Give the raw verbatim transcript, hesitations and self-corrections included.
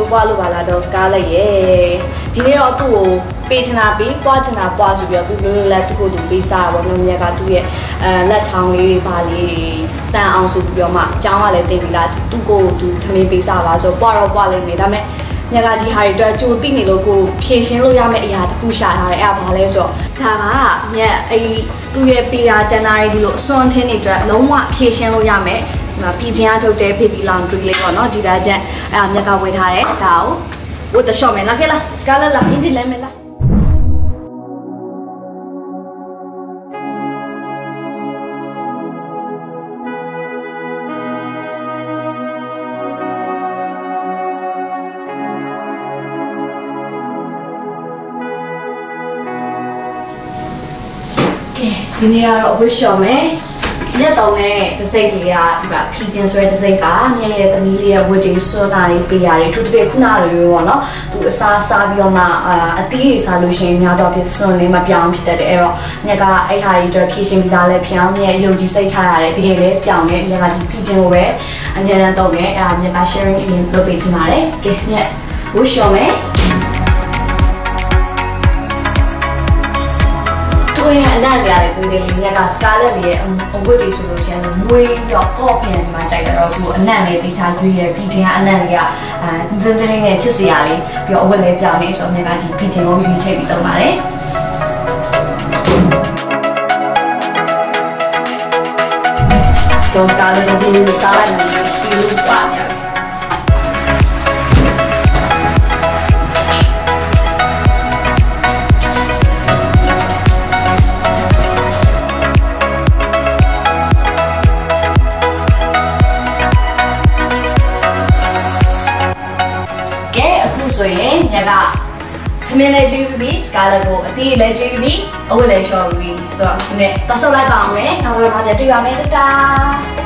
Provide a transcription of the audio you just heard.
ပွားလို့ပါလားတော့စကားလိုက်ရဲ့ဒီနေ့တော့သူ့ကိုပေးချင်တာပေးပွားချင်တာပွားဆိုပြီးတော့သူလိုလိုလက်သူ့ကိုသူပေးစားတာပေါ့နော်မြက်ကသူ့ရဲ့အဲလက်ချောင်းလေးတွေပါလေးတန်အောင်ဆိုပြီးတော့မှအကြောင်းကလည်းတင်ပြီးလားသူ့ကိုသူထမင်းပေးစားပါဆိုပွားတော့ပွားလိုက်နေဒါပေမဲ့မြက်ကဒီဟာတွေအတွက်ကြိုသိနေလို့ကိုဖြည့်ရှင်းလို့ရမယ့်အရာတစ်ခုရှာထားတယ်အဲ့ဒါဘာလဲဆိုတော့ဒါကမြက်အဲ့သူ့ရဲ့ပေးတာကျန်တာတွေဒီလိုအစွန်းထင်းတွေအတွက်လုံးဝဖြည့်ရှင်းလို့ရမယ်ဒီပြည်ချင်းအထုတ်တဲ့ baby laundry လေးပေါ့နော်ဒီဒါချက်အဲ့ဒါမြက်ကဝေထားတယ်ဒါကိုဝတ်တရှော့မယ်လားခဲ့လားစကားလက်လားအင်ဂျင်လဲမယ်လားဒီနေ့ကတော့အဝတ်လျှော်မယ်လက်တုံးနဲ့ဒစိတ်လေးကဒီမှာဖီဂျင်ဆိုတဲ့ဒစိတ်ကမြဲရဲ့သမီးလေးရဲ့ဝတ်တွေစွန်းတာတွေပေးရတယ်သူတပည့်ခုနလိုမျိုးပေါ့နော်သူအစားစားပြီးတော့မှအသီးတွေစားလို့ရှိရင်များတော့ဖြစ်စွန်းနေမပြောင်းဖြစ်တတ်တယ်အဲ့တော့မြက်ကအဲ့ဟာတွေအတွက်ဖြည့်ရှင်းပြီးသားလဲပြောင်းမြဲယုံကြည်စိတ်ချရတယ်တကယ်လဲပြောင်းနေမြက်ကဒီဖီဂျင်ကိုပဲအများအားတော့နေအဲ့ဒါမြက်က sharing အရင်လုပ်ပေးချင်ပါတယ်ကဲမြက်ဝတ်လျှော်မယ်我也很难聊的，对不对？人家讲 Scarlett 里，嗯，我哋说到先，每要高片嘛，在个然后很难的，对他对个，毕竟很难的呀，啊，真正的呢，其实压力，比如我来表呢，说人家的，毕竟我预测比较慢嘞。就 Scarlett 嗰啲 Scarlett 嗰啲標準呀。所以人家他们来追比，斯卡勒个第一来追比，我来小比，是吧？你们到时候来帮我们，那我把这对方面的干。